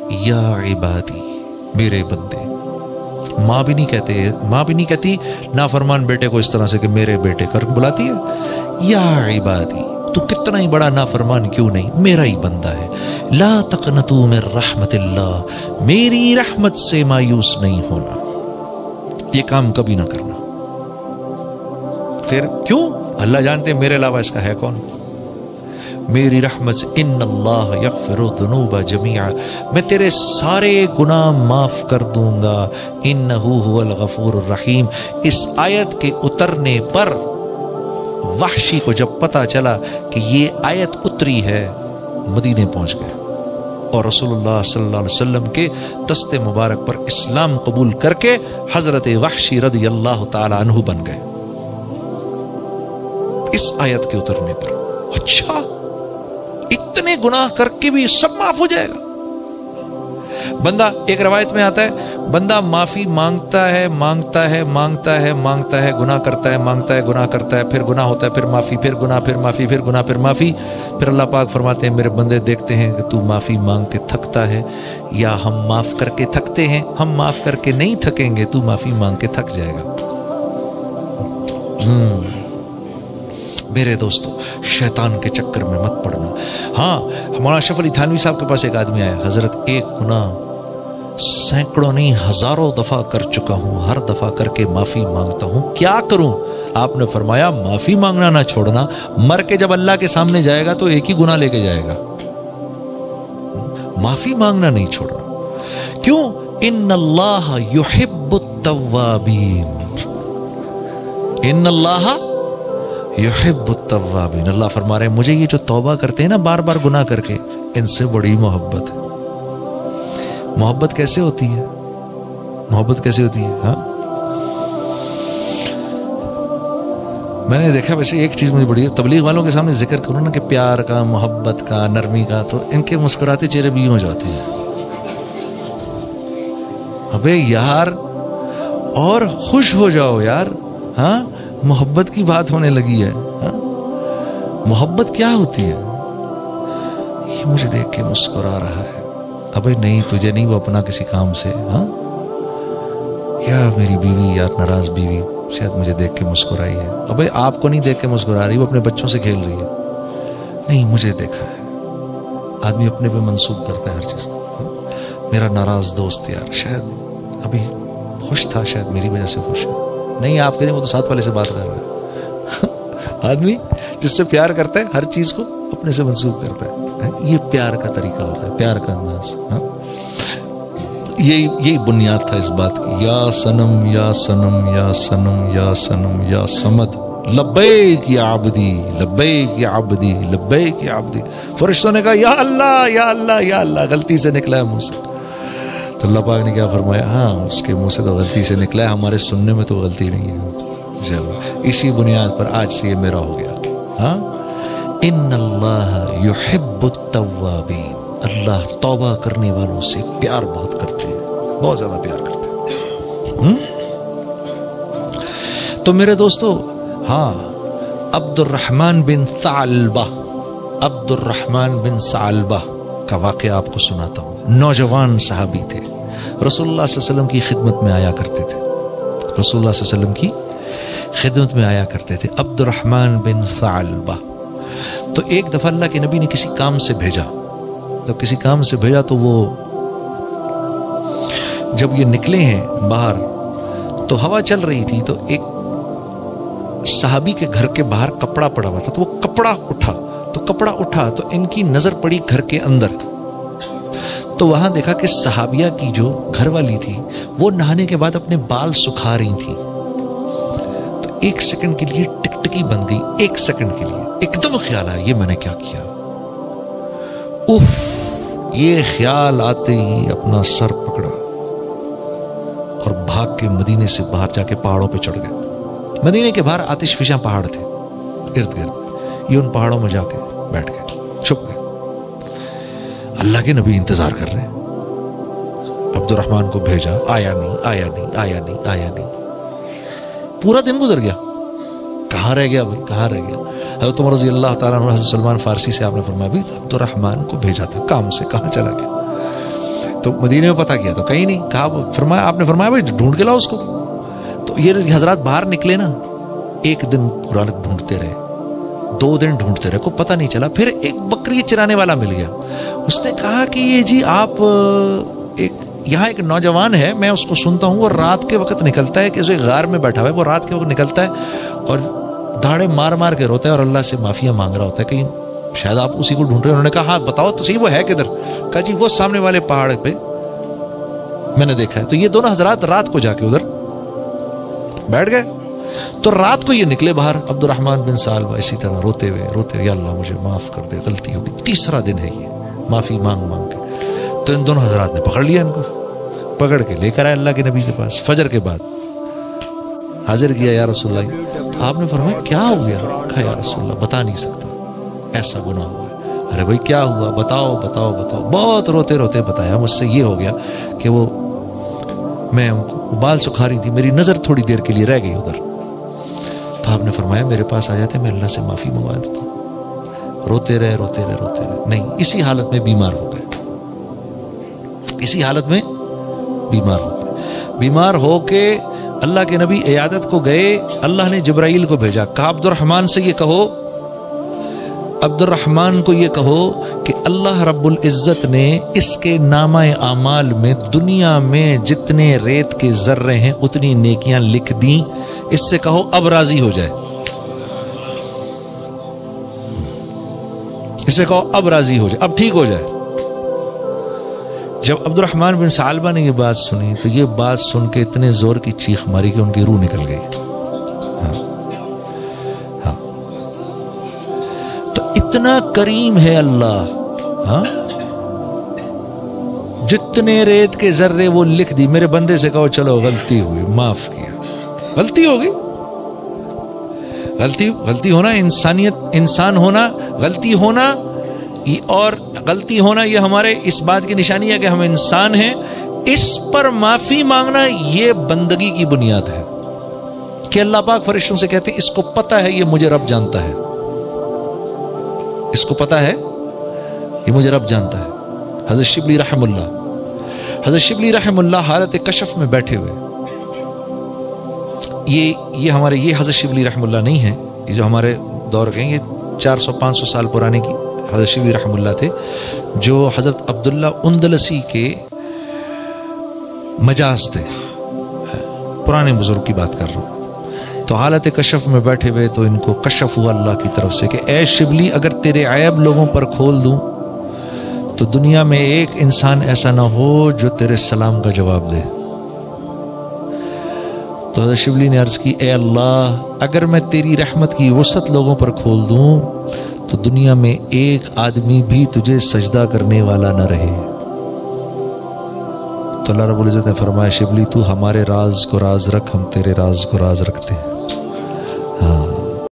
یا عبادی، میرے بندے. ماں بھی نہیں کہتی نافرمان بیٹے کو اس طرح سے کہ میرے بیٹے کر بلاتی ہے. یا عبادی، تو کتنا ہی بڑا نافرمان کیوں نہیں، میرا ہی بندہ ہے. لا تقنطوا من رحمت اللہ، میری رحمت سے مایوس نہیں ہونا، یہ کام کبھی نہ کرنا. پھر کیوں؟ اللہ جانتے ہیں میرے علاوہ اس کا ہے کون. میری رحمت سے ان اللہ یغفر الذنوب جميعا، میں تیرے سارے گناہ معاف کر دوں گا. انہ هو الغفور الرحیم. اس آیت کے اترنے پر وحشی کو جب پتا چلا کہ یہ آیت اتری ہے، مدینے پہنچ گئے اور رسول اللہ صلی اللہ علیہ وسلم کے دست مبارک پر اسلام قبول کر کے حضرت وحشی رضی اللہ تعالی عنہ بن گئے اس آیت کے اترنے پر. اچھا، اتنے گناہ کر کے بھی سب معاف ہو جائے گا؟ بندہ، ایک روایت میں آتا ہے، بندہ معافی مانگتا ہے، گناہ کرتا ہے، گناہ کرتا ہے، پھر گناہ ہوتا ہے، پھر معافی، پھر گناہ، پھر معافی، پھر گناہ، پھر معافی. پھر اللہ پاک فرماتے ہیں میرے بندے دیکھتے ہیں کہ تو معافی مانگ کے تھکتا ہے یا ہم معاف کر کے تھکتے ہیں. ہم معاف کر کے نہیں تھکیں گے، تو معافی مانگ کے تھک جائے گا. میرے دوستو، شیطان کے چکر میں مت پڑنا. ہاں، مولانا اشرف علی تھانوی صاحب کے پاس ایک آدمی آیا، حضرت ایک گناہ سینکڑوں نہیں ہزاروں دفعہ کر چکا ہوں، ہر دفعہ کر کے معافی مانگتا ہوں، کیا کروں؟ آپ نے فرمایا معافی مانگنا نہ چھوڑنا، مر کے جب اللہ کے سامنے جائے گا تو ایک ہی گناہ لے کے جائے گا. معافی مانگنا نہیں چھوڑنا. کیوں؟ ان اللہ یحب التوابین، ان اللہ یحب التوابین. اللہ فرما رہے ہیں مجھے یہ جو توبہ کرتے ہیں نا بار بار گناہ کر کے، ان سے بڑی محبت ہے. محبت کیسے ہوتی ہے؟ محبت کیسے ہوتی ہے؟ ہاں، میں نے دیکھا ویسے ایک چیز مجھے بڑی تبلیغ والوں کے سامنے ذکر کروں نا کہ پیار کا، محبت کا، نرمی کا، تو ان کے مسکراتے چہرے بھی ہو جاتے ہیں. ابے یار، اور خوش ہو جاؤ یار. ہاں، محبت کی بات ہونے لگی ہے. ہاں، محبت کیا ہوتی ہے؟ یہ مجھے دیکھ کے مسکرا رہا ہے. ابے نہیں، تجھے نہیں، وہ اپنا کسی کام سے. ہاں، یا میری بیوی، یا ناراض بیوی شاید مجھے دیکھ کے مسکرائی ہے. ابے آپ کو نہیں دیکھ کے مسکرا رہی، وہ اپنے بچوں سے کھیل رہی ہے. نہیں، مجھے دیکھا ہے. آدمی اپنے پہ منسوب کرتا ہے ہر چیز. میرا ناراض دوست یار شاید ابھی خوش تھا، شاید میری وجہ سے خوش ہے. نہیں، آپ کے نہیں، وہ تو ساتھ والے سے بات کر رہا ہے. آدمی جس سے پیار کرتا ہے ہر چیز کو اپنے سے منسوب کرتا ہے. یہ پیار کا طریقہ ہوتا ہے، پیار کا انداز. یہی بنیاد تھا اس بات کی. یا صنم یا صنم یا صنم یا صنم یا صمد، لبیک یا عبدی، لبیک یا عبدی، لبیک یا عبدی. فرشتوں نے کہا یا اللہ یا اللہ یا اللہ. غلطی سے نکلا ہے منہ سے. تو اللہ پاک نے کیا فرمایا؟ ہاں، اس کے منہ سے تو غلطی سے نکلا ہے، ہمارے سننے میں تو غلطی نہیں ہے. چلو، اسی بنیاد پر آج سے یہ میرا ہو گیا. ہاں، ان اللہ یحب التوابین. اللہ توبہ کرنے والوں سے پیار بہت کرتے ہیں، بہت زیادہ پیار کرتے ہیں. تو میرے دوستو، ہاں، عبد الرحمن بن ثعلبہ، عبد الرحمن بن ثعلبہ کا واقعہ آپ کو سناتا ہوں. نوجوان صحابی تھے، رسول اللہ صلی اللہ علیہ وسلم کی خدمت میں آیا کرتے تھے. رسول اللہ صلی اللہ علیہ وسلم کی خدمت میں آیا کرتے تھے. عبد الرحمن بن ثعلبہ. تو ایک دفعہ اللہ کے نبی نے کسی کام سے بھیجا. جب کسی کام سے بھیجا تو وہ جب یہ نکلے ہیں باہر تو ہوا چل رہی تھی، تو ایک صحابی کے گھر کے باہر کپڑا پڑا ہوا تھا. تو وہ کپڑا اٹھا تو ان کی نظر پڑی گھر کے اندر. تو وہاں دیکھا کہ صحابیہ کی جو گھر والی تھی وہ نہانے کے بعد اپنے بال سکھا رہی تھی. تو ایک سیکنڈ کے لیے ٹکٹکی بن گئی. ایک سیکنڈ کے لیے ایک دم خیال آیا یہ میں نے کیا کیا. اف، یہ خیال آتے ہی اپنا سر پکڑا اور بھاگ کے مدینے سے باہر جا کے پہاڑوں پہ چڑھ گئے. مدینے کے باہر آتش فشاں پہاڑ تھے ارد گرد. یہ ان پہاڑوں میں جا کے بیٹھ گئے، چھپ گئے. اللہ کے نبی انتظار کر رہے ہیں. عبد الرحمن کو بھیجا، آیا نہیں. پورا دن گزر گیا. کہاں رہ گیا بھائی، کہاں رہ گیا؟ حضرت عمر رضی اللہ تعالیٰ عنہ، حضرت سلمان فارسی سے آپ نے فرمایا بھی عبد الرحمن کو بھیجا تھا کام سے، کہاں چلا گیا؟ تو مدینے میں پتہ کیا تو کہیں نہیں. کہا فرمایا آپ نے فرمایا بھائی ڈھونڈ کے لاؤ اس کو. تو یہ حضرات باہر نکلے نا, ایک دن پورا ڈھونڈتے رہے, 2 دن ڈھونڈتے رہے, کو پتہ نہیں چلا. پھر ایک بکری چرانے والا مل گیا. اس نے کہا کہ یہ جی آپ یہاں ایک نوجوان ہے, میں اس کو سنتا ہوں, وہ رات کے وقت نکلتا ہے, کہ اسے غار میں بیٹھا ہوا ہے, وہ رات کے وقت نکلتا ہے اور دھاڑے مار مار کے روتا ہے اور اللہ سے معافیاں مانگ رہا ہوتا ہے, کہ شاید آپ اسی کو ڈھونڈ رہے ہیں. انہوں نے کہا ہاں بتاؤ تو صحیح وہ ہے کدھر. کہا جی وہ سامنے والے پہاڑ پہ میں نے دیکھا ہے. تو یہ دونوں حضرات رات کو جا کے ادھر بیٹھ گئے. تو رات کو یہ نکلے باہر, عبد الرحمن بن سالبہ اسی طرح روتے ہوئے, یا اللہ مجھے معاف کر دے, غلطی ہوگی. تیسرا دن ہے یہ, معافی مانگ مانگ کے. تو ان دونوں حضرات نے پکڑ لیا, ان کو پکڑ کے لے کر آئے اللہ کے نبی کے پاس. فجر کے بعد حاضر کیا, یا رسول اللہ. آپ نے فرمایا کیا ہو گیا؟ کہا یا رسول اللہ بتا نہیں سکتا, ایسا گناہ ہوا ہے. ارے بھائی کیا ہوا, بتاؤ بتاؤ بتاؤ. بہت روتے روتے بتایا, مجھ سے یہ ہو گیا کہ وہ میں بال سکھا رہی تھی, میری نظر تھوڑی دیر کے لیے رہ گئی ادھر. تو آپ نے فرمایا میرے پاس آ جاتے, میں اللہ سے معافی منگوا دیتا. روتے رہے روتے رہے روتے رہے, نہیں, اسی حالت میں بیمار ہو گئے. اسی حالت میں بیمار ہو گئے. بیمار ہو کے اللہ کے نبی عیادت کو گئے. اللہ نے جبرائیل کو بھیجا, کہا عبد الرحمن سے یہ کہو, عبد الرحمن کو یہ کہو کہ اللہ رب العزت نے اس کے نامہ اعمال میں دنیا میں جتنے ریت کے ذرے ہیں اتنی نیکیاں لکھ دیں. اس سے کہو اب راضی ہو جائے. اس سے کہو اب راضی ہو جائے, اب ٹھیک ہو جائے. جب عبد الرحمن بن ثعلبہ نے یہ بات سنی تو یہ بات سن کے اتنے زور کی چیخ ماری کہ ان کی روح نکل گئی. ہاں تو اتنا کریم ہے اللہ. ہاں جتنے ریت کے ذرے وہ لکھ دی. میرے بندے سے کہو چلو غلطی ہوئی, معاف کیا. غلطی ہوگی, غلطی ہونا انسانیت, انسان ہونا, غلطی ہونا, اور غلطی ہونا یہ ہمارے اس بات کی نشانی ہے کہ ہم انسان ہیں. اس پر معافی مانگنا یہ بندگی کی بنیاد ہے کہ اللہ پاک فرشتوں سے کہتے ہیں اس کو پتہ ہے یہ مجھے رب جانتا ہے, اس کو پتہ ہے یہ مجھے رب جانتا ہے. حضرت شبلی رحم اللہ حالت کشف میں بیٹھے ہوئے, یہ ہمارے یہ حضرت شبلی رحم اللہ نہیں ہیں, یہ جو ہمارے دور کے ہیں, یہ 400-500 سال پرانے کی حضرت شبلی رحم اللہ تھے, جو حضرت عبداللہ اندلسی کے مجاز تھے. پرانے بزرگ کی بات کر رہا ہوں. تو حالت کشف میں بیٹھے ہوئے تو ان کو کشف ہوا اللہ کی طرف سے کہ اے شبلی اگر تیرے عیب لوگوں پر کھول دوں تو دنیا میں ایک انسان ایسا نہ ہو جو تیرے سلام کا جواب دے. تو حضرت شبلی نے عرض کی اے اللہ اگر میں تیری رحمت کی وسعت لوگوں پر کھول دوں تو دنیا میں ایک آدمی بھی تجھے سجدہ کرنے والا نہ رہے. تو اللہ رب العزت نے فرمایا شبلی تو ہمارے راز کو راز رکھ, ہم تیرے راز کو راز رکھتے ہیں.